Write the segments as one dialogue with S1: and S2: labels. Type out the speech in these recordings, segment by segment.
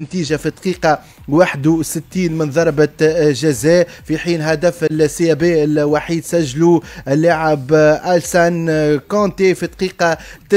S1: نتيجة في دقيقة 61 من ضربة جزاء، في حين هدف السي بي الوحيد سجله اللاعب ألسان كونتي في دقيقة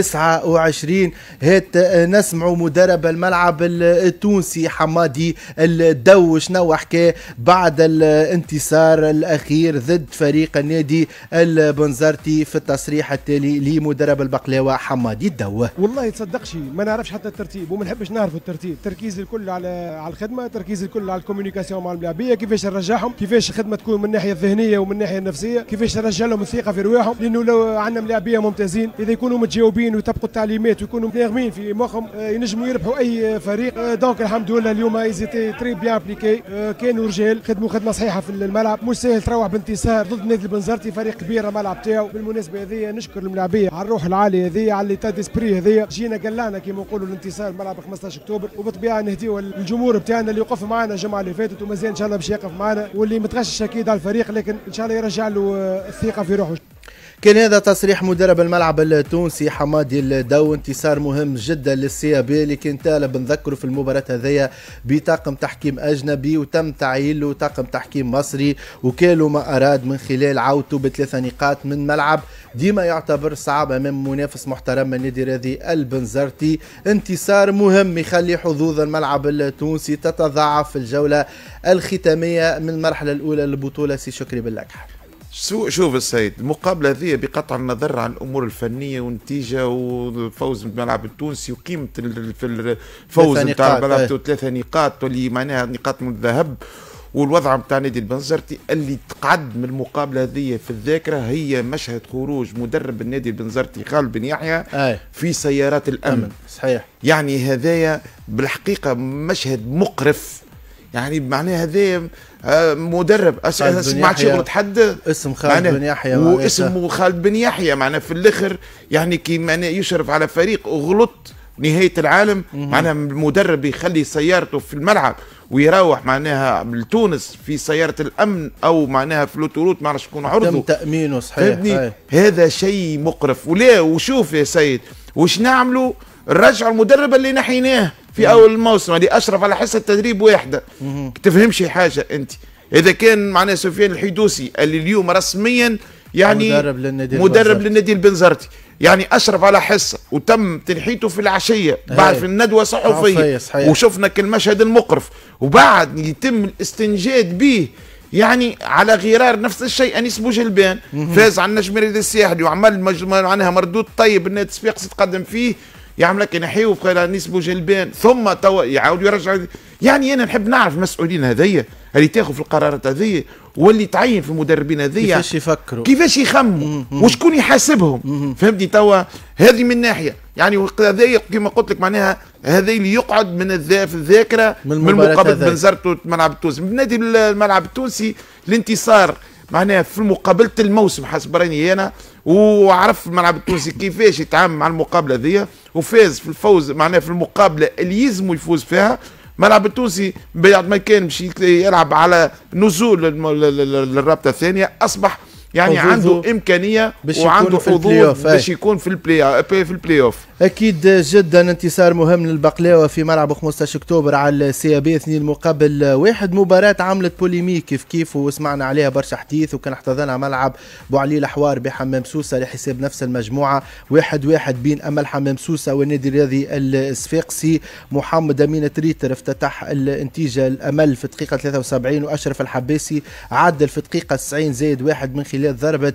S1: 29. هات نسمعوا مدرب الملعب التونسي حمادي الدو شنو حكى بعد الانتصار الأخير ضد فريق النادي البنزرتي في التصريح التالي لمدرب البقلاوة حمادي الدو.
S2: والله تصدقش ما نعرفش حتى الترتيب وما نحبش نعرف الترتيب، تركيز الكل على الخدمه، تركيز الكل على الكوميونيكاسيون مع اللاعبيه، كيفاش نرجعهم، كيفاش الخدمه تكون من الناحيه الذهنيه ومن الناحيه النفسيه، كيفاش نرجع لهم الثقه في رواحهم، لانه لو عندنا لاعبيه ممتازين اذا يكونوا متجاوبين ويطبقوا التعليمات ويكونوا ناغمين في مخهم ينجموا يربحوا اي فريق. دونك الحمد لله اليوم ايزيتي تري بيان ابليكي، كانوا رجال خدموا خدمه صحيحه في الملعب، مش سهل تروح بانتصار ضد نادي البنزرتي فريق كبير الملعب تاعو. بالمناسبه هذه نشكر الملاعبيه على الروح العاليه هذه، على ليتا ديسبري هذه، جينا قلعنا كما نقولوا الانتصار الملعب 15 اكتوبر، وبالطبيعه نهديو الجمهور بتاعنا اللي وقف معنا الجمعه اللي فاتت ومازال ان شاء الله باش يقف معنا، واللي متغشش اكيد على الفريق لكن ان شاء الله يرجع له الثقه في روحه.
S1: كان هذا تصريح مدرب الملعب التونسي حمادي الدو. انتصار مهم جدا للسي بي اللي كان طالب نذكره في المباراة هذيا بطاقم تحكيم أجنبي، وتم تعيين له طاقم تحكيم مصري، وكالوا ما أراد من خلال عودته ب3 نقاط من ملعب ديما يعتبر صعب أمام منافس محترم من نادي رياضي البنزرتي. انتصار مهم يخلي حظوظ الملعب التونسي تتضاعف في الجولة الختامية من المرحلة الأولى للبطولة. سي شكري باللكحة.
S3: شوف السيد، المقابله هذه بقطع النظر عن الامور الفنيه والنتيجه والفوز بالملعب التونسي وقيمه في الفوز نتاع الملعب 3 نقاط واللي معناها نقاط من الذهب، والوضع نتاع نادي البنزرتي اللي تقعد من المقابله هذه في الذاكره هي مشهد خروج مدرب النادي البنزرتي خالد بن يحيى في سيارات الامن.
S1: صحيح،
S3: يعني هذايا بالحقيقه مشهد مقرف، يعني معناها هذا مدرب سمعت شغل تحدى
S1: اسم خالد بن يحيى
S3: واسمه خالد بن يحيى، معناها في الاخر يعني كي معناها يشرف على فريق وغلط نهايه العالم. معناها المدرب يخلي سيارته في الملعب ويروح معناها لتونس في سياره الامن او معناها في لوتوروت ما نعرفش شكون عرضه
S1: تم تامينه. صحيح،
S3: هذا شيء مقرف. ولا وشوف يا سيد واش نعملوا، نرجعوا المدرب اللي نحيناه في اول الموسم اللي اشرف على حصه تدريب واحده. تفهمش حاجه انت اذا كان معناه سفيان الحيدوسي اللي اليوم رسميا يعني مدرب للنادي البنزرتي يعني اشرف على حصه وتم تنحيته في العشيه بعد في الندوه صحفيه وشفنا المشهد المقرف، وبعد يتم الاستنجاد به يعني على غرار نفس الشيء انيس بوجلبان فاز على النجم الرياضي الساحلي وعمل معناها مردود طيب النادي الصفاقسي تقدم فيه، يعمل لك ينحيوا بقى نيس بوجلبان ثم توا يعاود يرجع. يعني انا نحب نعرف المسؤولين هذيا اللي تاخذ في القرارات هذيا واللي تعين في المدربين هذيا
S1: كيفاش يفكروا
S3: كيفاش يخموا وشكون يحاسبهم. فهمتني توا هذه من ناحيه يعني هذايا كما قلت لك معناها هذا اللي يقعد من في الذاكره من مقابله بنزرتو الملعب التونسي من نادي الملعب التونسي. الانتصار معناها في مقابله الموسم حسب راني انا، وعرف الملعب التونسي كيفاش يتعامل مع المقابله ذي وفاز في الفوز معناها في المقابله اللي يلزموا يفوز فيها. الملعب التونسي بعد ما كان باش يلعب على نزول للرابطه الثانيه اصبح يعني عنده امكانيه وعنده حظوظ باش يكون في البلاي اوف.
S1: اكيد جدا انتصار مهم للبقلاوه في ملعب 15 اكتوبر على السي بي 2-1. مباراه عملت بوليميك كيف وسمعنا عليها برشا حديث، وكان احتضنها ملعب بوعلي الحوار بحمام سوسه لحساب نفس المجموعه 1-1 بين امل حمام سوسه والنادي الرياضي الصفاقسي. محمد امين تريتر افتتح الانتيجه الامل في دقيقه 73 واشرف الحباسي عدل في دقيقه 90+1 من خلال ضربه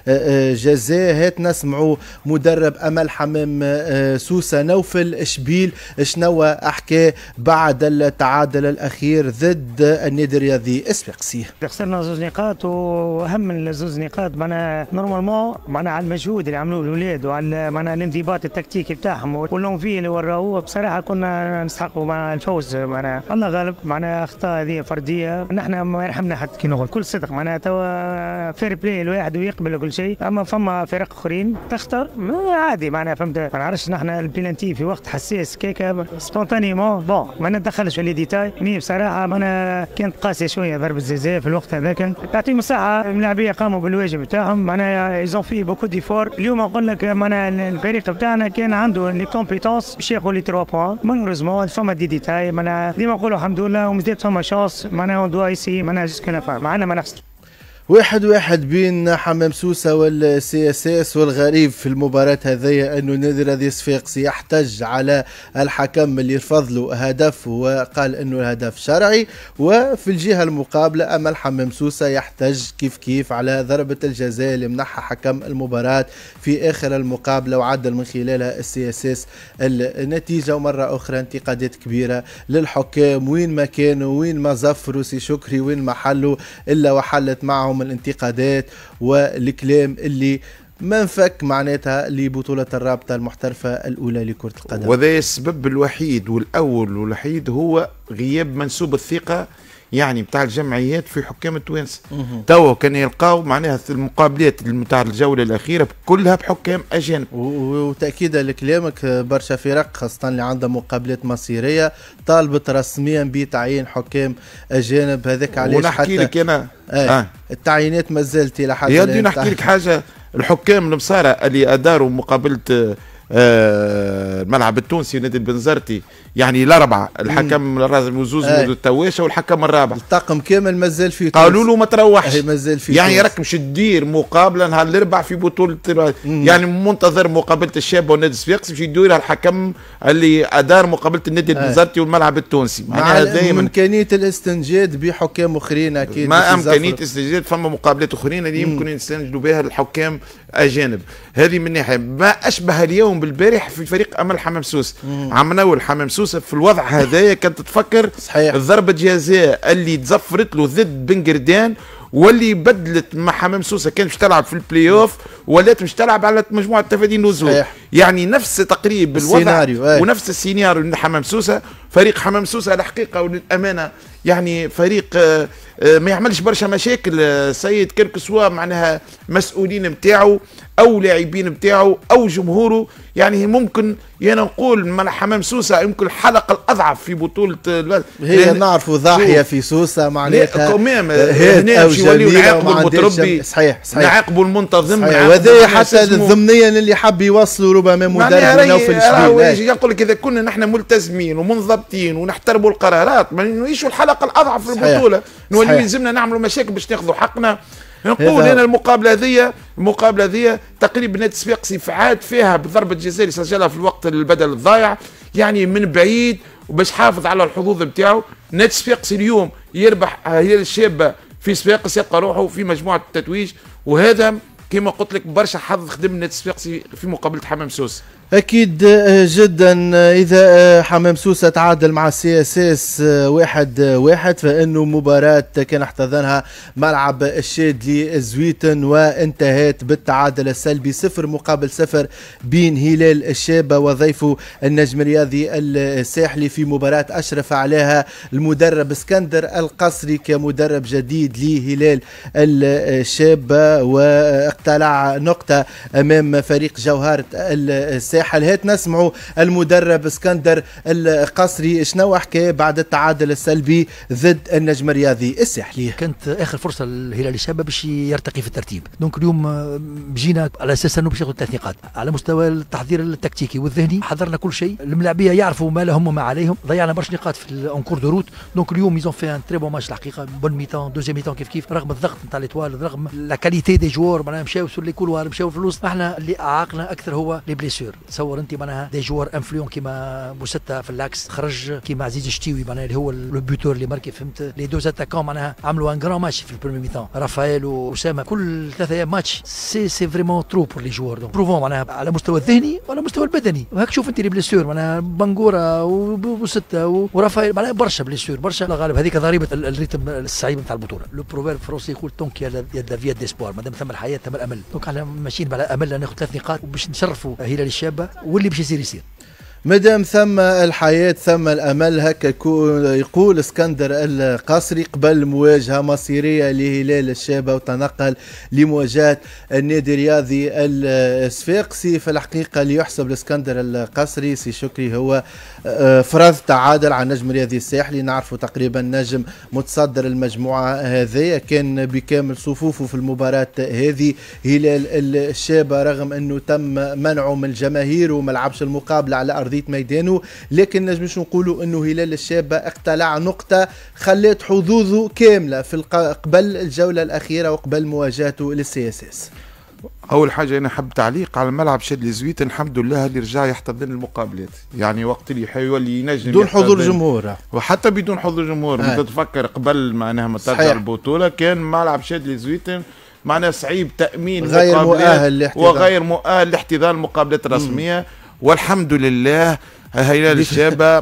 S1: جزاء. هات نسمعوا مدرب امل حمام سوسة نوفل شبيل شنو احكى بعد التعادل الاخير ضد النادي الرياضي الصفاقسي.
S4: خسرنا 2 نقاط، واهم من 2 نقاط معناها نورمالمون معناها على المجهود اللي عملوه الاولاد وعلى معناها الانضباط التكتيكي بتاعهم واللون فيه اللي وراوه. بصراحه كنا نستحقوا مع الفوز، معناها الله غالب. معناها اخطاء هذه فرديه نحن ما يرحمنا حتى كي نغلط كل صدق. معناها توا فير بلاي الواحد ويقبل كل شيء. اما فما فرق اخرين تختار عادي معناها فهمت. ما نعرفش نحن البلانتي في وقت حساس كيكا سبونتانيمون بون ما ندخلش في لي ديتاي. مي بصراحه انا كانت قاسيه شويه ضربه الزلزال في الوقت هذاك. يعطيهم الصحه اللاعبيه قاموا بالواجب بتاعهم معناها ايزون في بوكو ديفور. اليوم نقول لك معناها الفريق بتاعنا كان عنده لي كومبيتونس باش ياخذ لي 3 بوان. مالوريزمون فما دي ديتاي معناها ديما نقولوا الحمد لله ومزيد فما شانس معناها اون دوا ايسي معناها جوسكو لا معنا ما نخسر.
S1: 1-1 بين حمام سوسة والسي اس اس. والغريب في المباراة هذه أنه نادي راديو صفاقسي يحتج على الحكم اللي رفض له هدف وقال أنه الهدف شرعي، وفي الجهة المقابلة أما الحمام سوسة يحتج كيف على ضربة الجزاء اللي منحها حكم المباراة في آخر المقابلة وعدل من خلالها السي اس اس النتيجة. ومرة أخرى انتقادات كبيرة للحكام وين ما كانوا وين ما زفروا سي شكري وين ما حلوا إلا وحلت معهم الانتقادات والكلام اللي ما انفك معناتها لبطولة الرابطة المحترفة الأولى لكرة القدم.
S3: وهذا السبب الوحيد والأول والوحيد هو غياب منسوب الثقة يعني بتاع الجمعيات في حكام التوانسه. توا كان يلقاو معناها المقابلات نتاع الجوله الاخيره كلها بحكام اجانب.
S1: وتاكيدا لكلامك برشا فرق خاصه اللي عندها مقابلات مصيريه طالبت رسميا بتعيين حكام اجانب. هذاك علاش
S3: ونحكي لك انا
S1: التعيينات ما زالت الى حد
S3: الان. نحكي لك حاجه، الحكام المصارى اللي اداروا مقابله الملعب التونسي نادي البنزرتي يعني الاربعه، الحكم الرازم وزوز والتواشة والحكم الرابع
S1: الطاقم كامل مازال في تونس.
S3: قالوا له ما تروحش
S1: مازال في
S3: يعني
S1: تونس.
S3: راك مش تدير مقابله نهار الاربع في بطوله يعني منتظر مقابله الشابه والنادي الصفاقسي باش يديرها الحكم اللي ادار مقابله النادي البنزرتي والملعب التونسي.
S1: معناها دائما امكانيه الاستنجاد بحكام اخرين اكيد
S3: ما امكانيه استنجاد. فما مقابلات اخرين اللي يمكن يستنجدوا بها الحكام اجانب. هذه من ناحيه. ما اشبه اليوم بالبارح في فريق امل حمام سوسه. عمناول حمام سوسه في الوضع هذايا كانت تفكر
S1: صحيح
S3: ضربه جزاء اللي تزفرت له ضد بن قردان واللي بدلت مع حمام سوسه كان مش تلعب في البلاي اوف ولات مش تلعب على مجموعه تفادي النزول. يعني نفس تقريب الوضع ونفس السيناريو من حمام سوسه. فريق حمام سوسه على الحقيقه وللامانه يعني فريق ما يعملش برشا مشاكل سيد كيرك سوا معناها مسؤولين نتاعو او لاعبين نتاعو او جمهوره. يعني ممكن انا نقول مع حمام سوسه يمكن الحلقه الاضعف في بطوله
S1: هي نعرفوا ضاحيه في سوسه معناتها
S3: هنا يوليو نعاقبوا المتربي.
S1: صحيح
S3: نعاقبوا المنتظم.
S1: وهذا حتى ضمنيا اللي حب يوصلوا ربما مدرب نوفل الشبيب.
S3: يقول لك اذا كنا نحن ملتزمين ومنضبطين ونحترموا القرارات ما نعيشوا الحلقه الاضعف في البطوله نولي يلزمنا نعملوا مشاكل باش ناخذوا حقنا. نقول هنا المقابله هذه تقريبا نادي الصفاقسي عاد فيها بضربه جزاء اللي سجلها في الوقت البدل الضايع يعني من بعيد وباش حافظ على الحظوظ نتاعو. نادي الصفاقسي اليوم يربح هلال الشابه في صفاقس يلقى روحه في مجموعه التتويج. وهذا كما قلت لك برشا حظ خدم نادي الصفاقسي في مقابله حمام سوسه.
S1: أكيد جدا. إذا حمام سوسة تعادل مع السي اس اس 1-1 فإنه مباراة كان احتضنها ملعب الشادلي زويتن وانتهت بالتعادل السلبي 0-0 بين هلال الشابة وضيفه النجم الرياضي الساحلي في مباراة أشرف عليها المدرب اسكندر القصري كمدرب جديد لهلال الشابة واقتلع نقطة أمام فريق جوهرة الساحل. هات نسمعوا المدرب اسكندر القصري شنو حكى بعد التعادل السلبي ضد النجم الرياضي الساحلي.
S5: كانت اخر فرصه للهلال الشابه باش يرتقي في الترتيب. دونك اليوم بجينا على اساس انه باش ياخذ 3 نقاط على مستوى التحضير التكتيكي والذهني. حضرنا كل شيء، الملاعبيه يعرفوا ما لهم وما عليهم. ضيعنا برشا نقاط في الانكور دو روت. دونك اليوم يزون في ان تري بون ماتش الحقيقه. بون ميتون دوزيام ميتون كيف رغم الضغط نتاع ليتوال رغم لا كاليتي دي جوار معناها مشاو سور لي كولوار مشاو في الوسط. احنا اللي اعاقنا اكثر هو لي بليسور. تصور انت معناها دي جوار انفلون كيما بوستا في اللاكس خرج كيما عزيز الشتيوي معناها اللي هو لو بوتور اللي ماركي فهمت. لي دوز اتاكون معناها عملوا ان غران ماتش في البريمي ميتون. رافائيل واسامه كل 3 ايام ماتش سي فريمون ترو بور لي جوار. دونك بروفون معناها على المستوى الذهني وعلى المستوى البدني. وهاك شوف انت لي بليسور معناها بنغورا وبوستا ورافائيل معناها برشا بليسور برشا. غالب هذيك ضريبه الريتم الصعيب نتاع البطوله. لو بروفيرب فرنسي يقول طونك يا لا فيا ديسبوار مادام ثم الحياه ثم الامل. دونك احنا ماشيين على امل ناخذ 3 نقاط وباش نشرفوا هلال الشابه واللي باش يصير.
S1: مادام ثم الحياة ثم الأمل، هكا يقول اسكندر القصري قبل مواجهة مصيرية لهلال الشابة وتنقل لمواجهة النادي الرياضي الصفاقسي. في الحقيقة اللي يحسب لاسكندر القصري سي شكري هو فرض تعادل على النجم الرياضي الساحلي. نعرفه تقريبا نجم متصدر المجموعة هذه، كان بكامل صفوفه في المباراة هذه. هلال الشابة رغم أنه تم منعه من الجماهير وما لعبش المقابلة على أرضية ميدانه، لكن نجمش نقولوا أنه هلال الشابة اقتلع نقطة خلت حظوظه كاملة في قبل الجولة الأخيرة وقبل مواجهته للسي اس اس.
S3: اول حاجه انا حب تعليق على الملعب شادلي زويت، الحمد لله اللي رجع يحتضن المقابلات، يعني وقت اللي حيولي ينجم
S1: بدون حضور جمهور،
S3: وحتى بدون حضور جمهور. تتفكر قبل معناها ما ترجع البطوله كان ملعب شادلي زويت معناها صعيب تامين
S1: غير مؤهل
S3: وغير مؤهل لاحتضان المقابلات الرسميه. والحمد لله هلال الشابة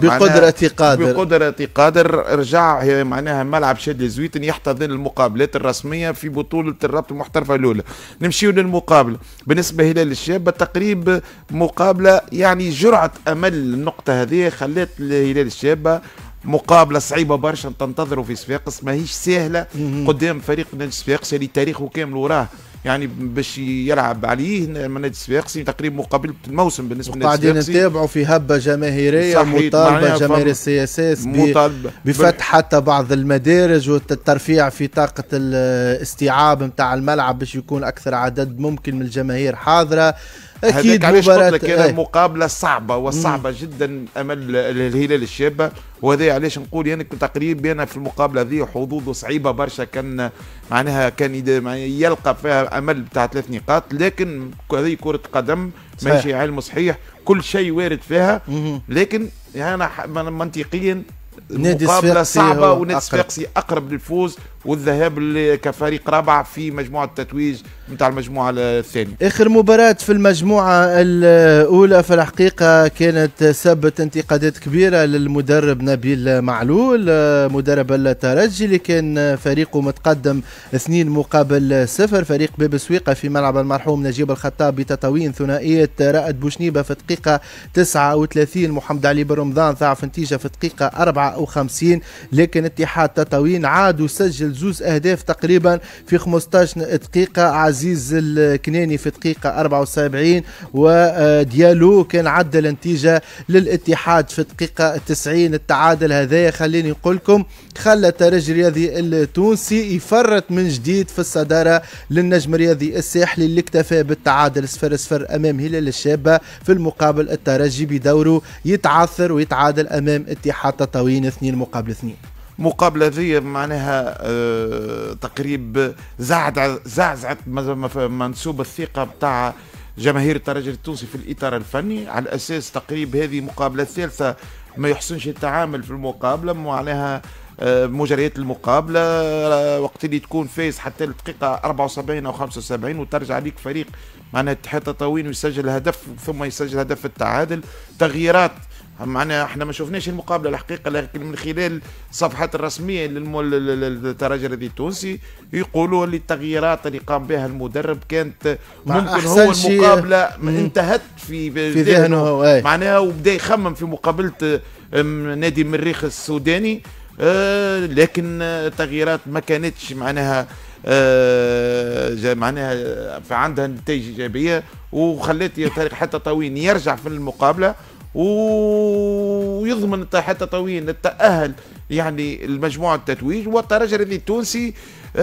S3: بقدرة قادر رجع معناها ملعب شادلي زويتن يحتضن المقابلات الرسمية في بطولة الرابطة المحترفة الأولى. نمشيو للمقابلة. بالنسبة هلال الشابة تقريب مقابلة يعني جرعة أمل النقطة هذه خلت هلال الشابة مقابلة صعيبة برشا تنتظروا في صفاقس، ماهيش سهلة قدام فريق نادي صفاقس اللي تاريخه كامل وراه، يعني باش يلعب عليه نادي الصفاقسي تقريبا مقابله الموسم بالنسبه للنادي الصفاقسي.
S1: قاعدين نتابعوا في هبه جماهيريه مطالبه جماهير السي اس اس بفتح حتى بعض المدارج والترفيع في طاقه الاستيعاب نتاع الملعب باش يكون اكثر عدد ممكن من الجماهير حاضره.
S3: اكيد مباراة كان مقابله صعبه وصعبه جدا امل الهلال الشابه، وهذا علاش نقول يعني تقريبا انا في المقابله هذه حظوظه صعيبه برشا، كان معناها كان يلقى فيها امل بتاع 3 نقاط، لكن هذه كره قدم ماشي علم صحيح، كل شيء وارد فيها. لكن يعني منطقيا مقابله صعبه ونادي الصفاقسي اقرب للفوز والذهاب كفريق رابع في مجموعه التتويج نتاع المجموعه الثانيه.
S1: اخر مباراه في المجموعه الاولى في الحقيقه كانت سبت انتقادات كبيره للمدرب نبيل معلول مدرب الترجي اللي كان فريقه متقدم 2-0 فريق باب سويقه في ملعب المرحوم نجيب الخطاب بتطاوين ثنائيه رائد بوشنيبه في الدقيقه 39 محمد علي بن رمضان ضاعف نتيجه في الدقيقه 54، لكن اتحاد تطاوين عاد وسجل 2 أهداف تقريبا في 15 دقيقة. عزيز الكناني في دقيقة 74 وديالو كان عدل النتيجة للاتحاد في دقيقة 90. التعادل هذا خليني نقول لكم خلى الترجي الرياضي التونسي يفرط من جديد في الصدارة للنجم الرياضي الساحلي اللي اكتفى بالتعادل 0-0 أمام هلال الشابة. في المقابل الترجي بدوره يتعثر ويتعادل أمام اتحاد تطاوين 2-2.
S3: مقابلة ذي معناها تقريب زعزعت منسوب الثقة بتاع جماهير الترجي التونسي في الإطار الفني، على أساس تقريب هذه مقابلة الثالثة ما يحسنش التعامل في المقابلة، معناها مجريات المقابلة وقت اللي تكون فايز حتى الدقيقة 74 أو 75 وترجع ليك فريق معناها اتحاد تطاوين ويسجل هدف ثم يسجل هدف التعادل. تغييرات معناها احنا ما شفناش المقابله الحقيقه، لكن من خلال الصفحات الرسميه للترجي الرياضي التونسي يقولوا اللي التغييرات اللي قام بها المدرب كانت ممكن هو المقابله انتهت في ذهنه معناها، وبدا يخمم في مقابله نادي المريخ السوداني، لكن التغييرات ما كانتش معناها عندها نتائج ايجابيه، وخلت حتى طوين يرجع في المقابله ويضمن حتى طويل التأهل يعني المجموعة التتويج. والترجي الرياضي التونسي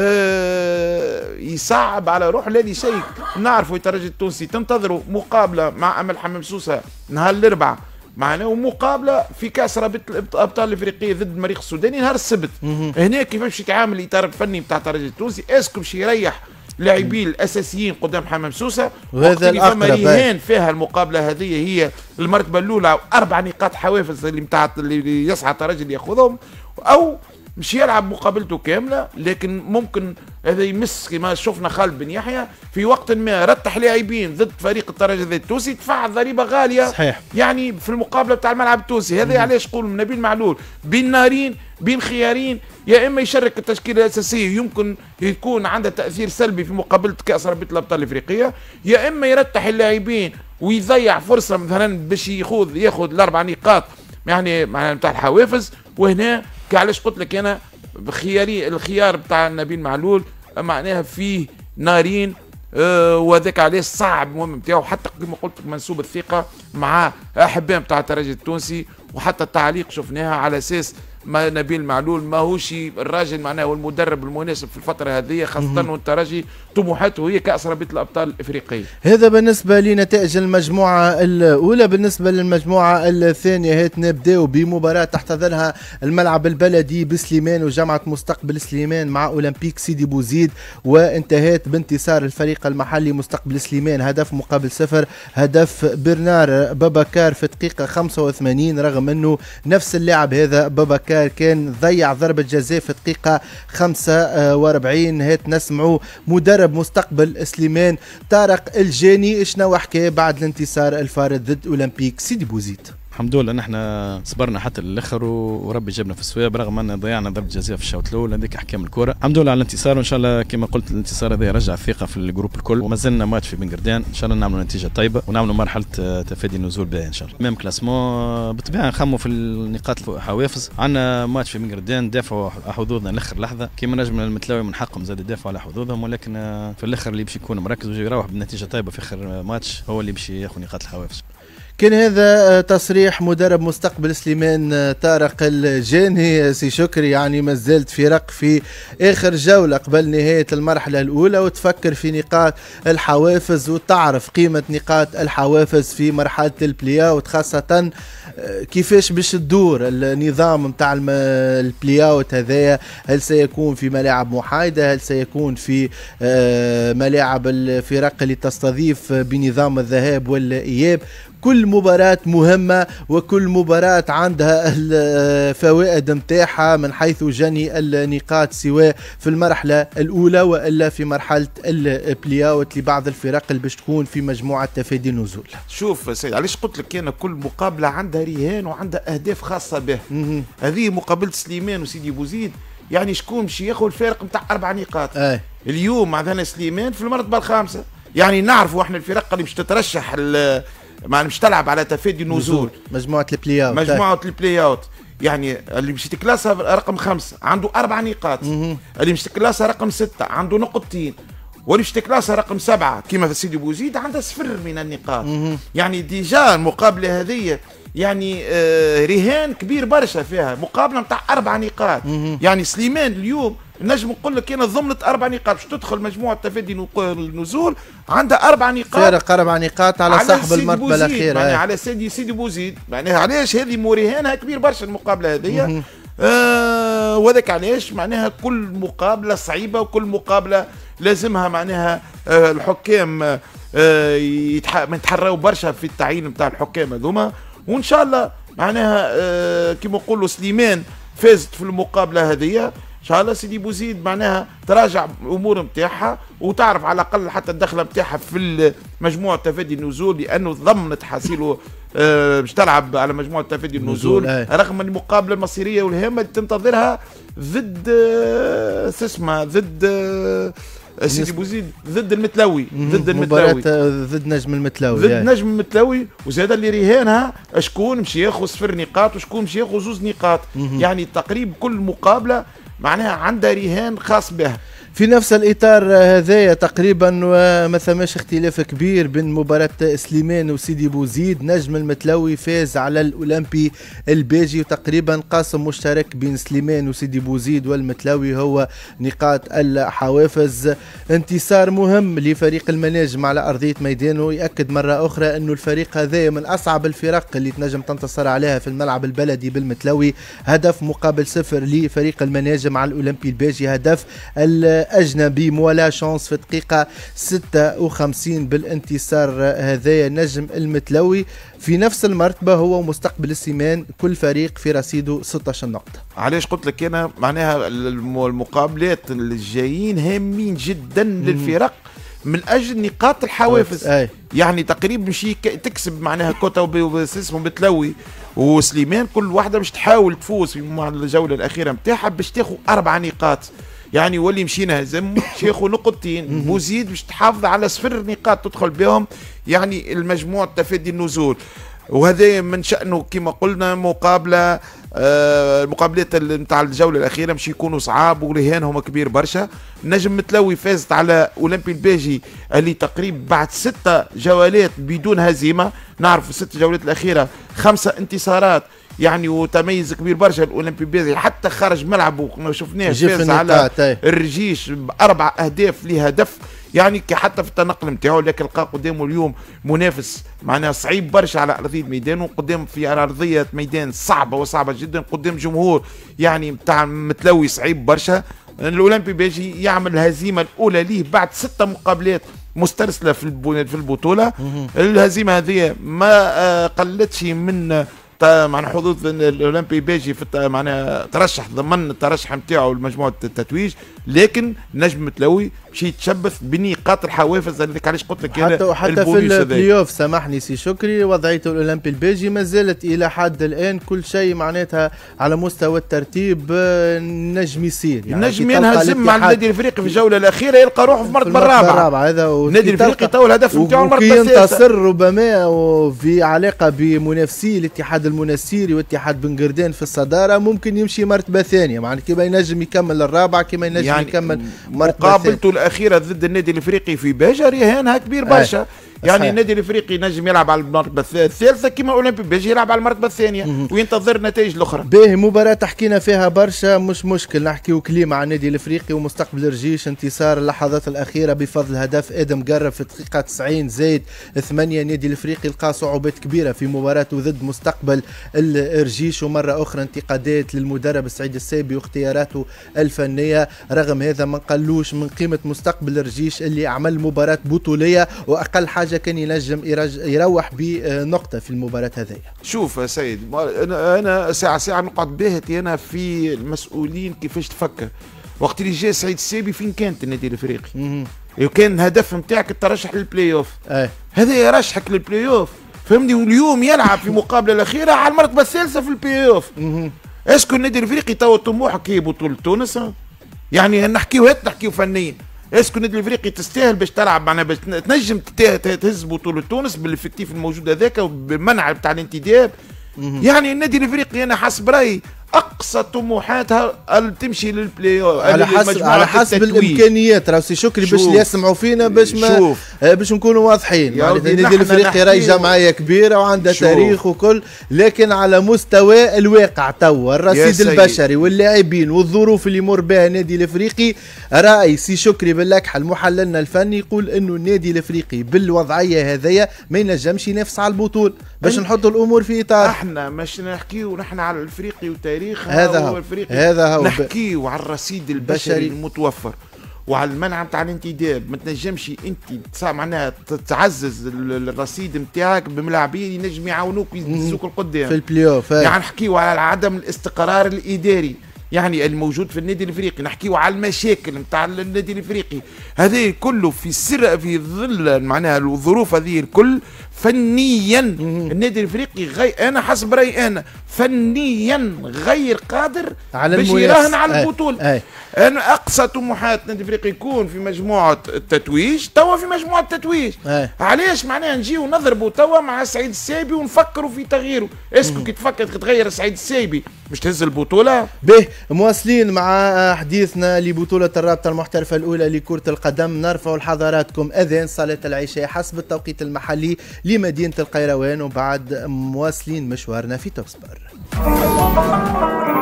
S3: يصعب على روح الذي شيء نعرفوا. الترجي التونسي تنتظروا مقابلة مع أمل حمام سوسة نهار الأربعاء معنا، ومقابلة في كأس رابطة الأبطال الأفريقية ضد المريخ السوداني نهار السبت. هنا كيفاش يتعامل الإطار الفني بتاع الترجي التونسي؟ اسكو باش يريح لاعبين الاساسيين قدام حمام سوسه، وهذا الاقرب رهان فيها المقابله هذه هي المرتبه الاولى 4 نقاط حوافز اللي يسعى الترجي اللي ياخذهم، او مش يلعب مقابلته كامله، لكن ممكن هذا يمس كما شفنا خالد بن يحيى في وقت ما رتح لاعبين ضد فريق الترجي التونسي، دفع ضريبه غاليه
S1: صحيح.
S3: يعني في المقابله بتاع الملعب التونسي. هذا علاش نقول نبيل معلول بين نارين بين خيارين، يا اما يشارك التشكيله الاساسيه يمكن يكون عندها تاثير سلبي في مقابله كاس رابطه الابطال الافريقيه، يا اما يرتح اللاعبين ويضيع فرصه مثلا باش ياخذ الاربع نقاط يعني معناها نتاع الحوافز. وهنا علاش قلت لك انا الخيار بتاع نبيل معلول معناها فيه نارين، وذاك علاش صعب المهم بتاعه، حتى كما قلت لك منسوب الثقه مع احبائه بتاع الترجي التونسي، وحتى التعليق شفناها على اساس ما نبيل معلول ماهوش الراجل معناه والمدرب المناسب في الفتره هذه، خاصه والترجي طموحاته هي كاس رابطه الابطال الافريقيه.
S1: هذا بالنسبه لنتائج المجموعه الاولى. بالنسبه للمجموعه الثانيه هات نبداو بمباراه تحتضنها الملعب البلدي بسليمان وجامعه مستقبل سليمان مع اولمبيك سيدي بوزيد، وانتهت بانتصار الفريق المحلي مستقبل سليمان هدف مقابل 0. هدف برنار بابكار في دقيقه 85، رغم انه نفس اللاعب هذا بابكار كان ضيع ضربة جزاء في دقيقة 45. هات نسمعوا مدرب مستقبل سليمان طارق الجاني شنو حكى بعد الانتصار الفارط ضد أولمبيك سيدي بوزيد.
S6: الحمد لله نحن صبرنا حتى للاخر وربي جابنا في السواب، رغم ان ضيعنا ضربه جزاء في الشوط الاول. هذيك احكام الكره. الحمد لله على الانتصار، وان شاء الله كما قلت الانتصار هذا يرجع الثقه في الجروب الكل، وما زلنا ماتش في بن قردان ان شاء الله نعملوا نتيجه طيبه ونعملوا مرحله تفادي النزول باهي ان شاء الله. ميم كلاسمون بالطبيعه نخموا في النقاط الحوافز. عندنا ماتش في بن قردان دافعوا على حظوظنا لاخر لحظه، كما نجم المتلاوي من حقهم زاد يدافعوا على حظوظهم، ولكن في الاخر اللي باش يكون مركز ويروح بنتيجه طيبه في اخر ماتش هو اللي باش ياخذ نقاط الحوافز.
S1: كان هذا تصريح مدرب مستقبل سليمان طارق الجاني. سي شكري يعني ما زلت فرق في اخر جوله قبل نهايه المرحله الاولى وتفكر في نقاط الحوافز وتعرف قيمه نقاط الحوافز في مرحله البلاي اوت، خاصه كيفاش باش تدور النظام نتاع البلاي اوت هذايا. هل سيكون في ملاعب محايده؟ هل سيكون في ملاعب الفرق اللي تستضيف بنظام الذهاب والاياب؟ كل مباراة مهمة وكل مباراة عندها الفوائد متاعها من حيث جني النقاط، سواء في المرحلة الأولى وإلا في مرحلة البلاي اوت لبعض الفرق اللي باش تكون في مجموعة تفادي النزول.
S3: شوف سيد علاش قلت لك أنا كل مقابلة عندها رهان وعندها أهداف خاصة به. هذه مقابلة سليمان وسيدي بوزيد، يعني شكون باش ياخذ الفارق نتاع 4 نقاط. اليوم عندنا سليمان في المرتبة الخامسة، يعني نعرفوا احنا الفرق اللي باش تترشح ما مش تلعب على تفادي النزول،
S1: مجموعة البلاي اوت.
S3: مجموعة البلاي اوت يعني اللي مش تكلاسها رقم 5 عنده 4 نقاط، اللي مش تكلاسها رقم 6 عنده نقطتين، واللي مش تكلاسها رقم 7 كما في سيدي بوزيد عنده 0 من النقاط. يعني ديجا المقابلة هذه يعني رهان كبير برشا فيها، مقابلة نتاع 4 نقاط. يعني سليمان اليوم نجم نقول لك انا ضمنت 4 نقاط باش تدخل مجموعه تفادي النزول، عندها 4 نقاط،
S1: فارق 4 نقاط على صاحب المرتبه الاخيره
S3: يعني على سيدي بوزيد. معناها علاش هذه مرهانها كبير برشا المقابله هذه. وذاك علاش معناها كل مقابله صعيبه وكل مقابله لازمها معناها الحكام يتحروا برشا في التعيين نتاع الحكام هذوما. وان شاء الله معناها كما نقولوا سليمان فازت في المقابله هذه، ان شاء الله سيدي بوزيد معناها تراجع الامور نتاعها وتعرف على الاقل حتى الدخله نتاعها في مجموعه تفادي النزول، لانه ضمنت حصيله باش تلعب على مجموعه تفادي النزول، رغم المقابله المصيريه والهامه اللي تنتظرها ضد ضد سيدي بوزيد، ضد المتلوي، ضد
S1: نجم المتلوي،
S3: ضد نجم المتلوي. وزاد اللي رهانها شكون مش ياخذ 0 نقاط وشكون مش ياخذ 2 نقاط. يعني تقريبا كل مقابله معناها عندها رهان خاص بها.
S1: في نفس الإطار هذايا تقريبا وما ثماش اختلاف كبير بين مباراة سليمان وسيدي بوزيد. نجم المتلوي فاز على الأولمبي الباجي، وتقريبا قاسم مشترك بين سليمان وسيدي بوزيد والمتلوي هو نقاط الحوافز. انتصار مهم لفريق المناجم على أرضية ميدانه، يأكد مرة أخرى أنه الفريق هذايا من أصعب الفرق اللي تنجم تنتصر عليها في الملعب البلدي بالمتلوي. هدف مقابل 0 لفريق المناجم على الأولمبي الباجي. هدف الأجنبي مولا شانس في الدقيقة 56 بالانتصار هذايا النجم المتلوي. في نفس المرتبة هو مستقبل السيمان، كل فريق في رصيده 16 نقطة.
S3: علاش قلت لك أنا معناها المقابلات الجايين هامين جدا للفرق من اجل نقاط الحوافز. يعني تقريبا مشي تكسب معناها كوتا واسمه بتلوي وسليمان، كل واحده باش تحاول تفوز في الجوله الاخيره نتاعها باش تاخذ 4 نقاط. يعني ولي مشينا هزم باش ياخذ نقطتين، بوزيد باش تحافظ على 0 نقاط تدخل بهم يعني المجموع تفادي النزول. وهذا من شأنه كما قلنا مقابلة المقابلات نتاع الجولة الأخيرة مش يكونوا صعاب ورهانهم كبير برشا. نجم متلوي فازت على أولمبي الباجي اللي تقريبا بعد 6 جولات بدون هزيمة. نعرف 6 جولات الأخيرة 5 انتصارات يعني وتميز كبير برشا الأولمبي الباجي، حتى خرج ملعبه شفناه فاز على الرجيش ب4 أهداف لهدف. يعني حتى في التنقل نتاعو لكن لقى قدامه اليوم منافس معناها صعيب برشا على ارضيه ميدان، وقدام في على ارضيه ميدان صعبه وصعبه جدا، قدام جمهور يعني نتاع متلوي صعيب برشا. الاولمبي باجي يعمل الهزيمه الاولى ليه بعد 6 مقابلات مسترسله في البطوله. الهزيمه هذه ما قلتش من معناها حظوظ الاولمبي باجي في معناها ترشح ضمن الترشح نتاعو لمجموعه التتويج، لكن نجم متلوي باش يتشبث بنقاط الحوافز اللي علاش قلت لك
S1: حتى في البلاي اوف. سامحني سي شكري، وضعيه الاولمبي الباجي ما زالت الى حد الان كل شيء معناتها على مستوى الترتيب نجم يصير،
S3: يعني نجم ينهزم مع النادي الافريقي في الجوله الاخيره يلقى روحه في المرتبه الرابعه.
S1: هذا
S3: النادي الافريقي تو الهدف نتاعو
S1: المرتبه الثالثه ينتصر ربما وفي علاقه بمنافسي الاتحاد المنسيري واتحاد بن قردان في الصداره ممكن يمشي مرتبه ثانيه، معناها كما ينجم يكمل الرابعه كما ينجم يعني يكمل مرتبه
S3: مقابلته الاخيره ضد النادي الافريقي في باجا رهانها كبير برشا. يعني النادي الافريقي نجم يلعب على المرتبه الثالثه كما اولمبي باجي يلعب على المرتبه الثانيه وينتظر النتائج الاخرى.
S1: باهي مباراه حكينا فيها برشا، مش مشكل نحكيو كليم على النادي الافريقي ومستقبل الرجيش. انتصار اللحظات الاخيره بفضل هدف ادم قرب في الدقيقه 90 زائد 8. النادي الافريقي لقى صعوبات كبيره في مباراته ضد مستقبل الرجيش، ومره اخرى انتقادات للمدرب سعيد السيبي واختياراته الفنيه. رغم هذا ما نقلوش من قيمه مستقبل الرجيش اللي عمل مباراه بطوليه، واقل حاجه كان ينجم يروح بنقطه في المباراه هذه.
S3: شوف يا سيد، انا ساعه نقعد باهتي انا في المسؤولين كيفاش تفكر. وقت اللي جاء سعيد السيبي فين كانت النادي الافريقي؟ كان الهدف نتاعك الترشح للبلاي اوف، هذا يرشحك للبلاي اوف فهمني، واليوم يلعب في المقابله الاخيره على المرتبه الثالثه في البلاي اوف. اسكو النادي الافريقي تو طموحك هي بطوله تونس؟ يعني نحكيو فنيا، اسكو النادي الافريقي تستاهل باش تلعب معنا باش تنجم تهز بطوله تونس بالافكتيف الموجود هذاك وبالمنع بتاع الانتداب؟ يعني النادي الافريقي انا حسب رايي اقصى طموحاتها تمشي للبلاي
S1: على حسب الامكانيات. راهو سي شكري باش اللي يسمعوا فينا باش نكونوا واضحين. يعني النادي الافريقي راهي جمعيه كبيره وعندها تاريخ وكل، لكن على مستوى الواقع توا الرصيد البشري واللاعبين والظروف اللي يمر بها النادي الافريقي، راي سي شكري باللكحه المحللنا الفني يقول انه النادي الافريقي بالوضعيه هذيا ما ينجمش ينافس على البطوله. باش نحطوا الامور في اطار،
S3: احنا مش نحكيو نحن على الافريقي وتاريخ
S1: هذا هو
S3: نحكيو على الرصيد البشري المتوفر وعلى المنع نتاع الانتداب. ما تنجمش انت معناها تعزز الرصيد نتاعك بملاعبين ينجم يعاونوك ويدزوك القدام
S1: في البلاي اوف.
S3: يعني نحكيو على عدم الاستقرار الاداري يعني الموجود في النادي الافريقي، نحكيو على المشاكل نتاع النادي الافريقي، هذا كله في سر في ظل معناها الظروف هذه الكل. فنيا النادي الافريقي انا حسب رايي انا فنيا غير قادر باش يراهن على البطوله. انا اقصى طموحات النادي الافريقي يكون في مجموعه التتويج، توا في مجموعه التتويج. علاش معناها نجيو نضربوا توا مع سعيد السيبي ونفكروا في تغييره؟ اسكو كي تفكر تغير سعيد السيبي مش تهز البطوله؟
S1: به مواصلين مع حديثنا لبطوله الرابطه المحترفه الاولى لكره القدم. نرفع لحضراتكم اذان صلاه العشاء حسب التوقيت المحلي لمدينه القيروان، وبعد مواصلين مشوارنا في توسبر.